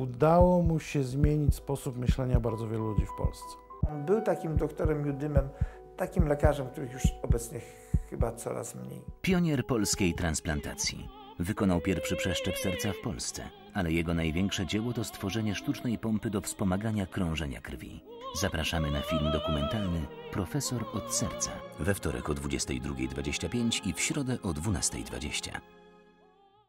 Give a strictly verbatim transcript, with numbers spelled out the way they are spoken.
udało mu się zmienić sposób myślenia bardzo wielu ludzi w Polsce. On był takim doktorem Judymem, takim lekarzem, których już obecnie chyba coraz mniej. Pionier polskiej transplantacji. Wykonał pierwszy przeszczep serca w Polsce, ale jego największe dzieło to stworzenie sztucznej pompy do wspomagania krążenia krwi. Zapraszamy na film dokumentalny Profesor od serca we wtorek o dwudziestej drugiej dwadzieścia pięć i w środę o dwunastej dwadzieścia.